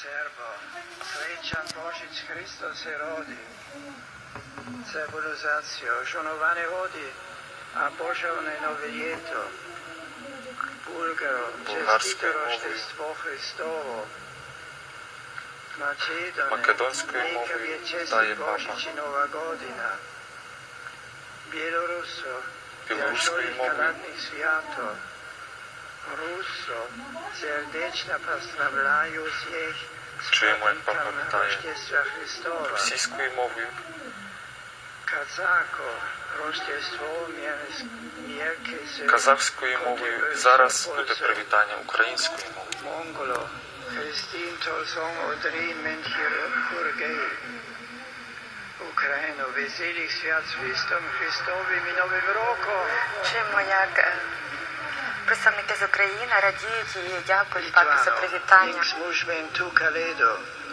Serbo, Srećan Božić Hristos se rodi. Cebuluzaciju, šunovane vodi, a Božavne nove ljeto. Bulgaro, čestito roštestvo Hristovo. Македонською мовою дає папа. Білоруською мовою. Чуємо, як папа вітає. Російською мовою. Казахською мовою. І зараз буде привітання українською мовою. Christin Tolsong Odrin Menchir Україну, веселих свят з Христом Христовим і Новим роком. Чуємо, як представники з України радіють і дякують папі за привітання.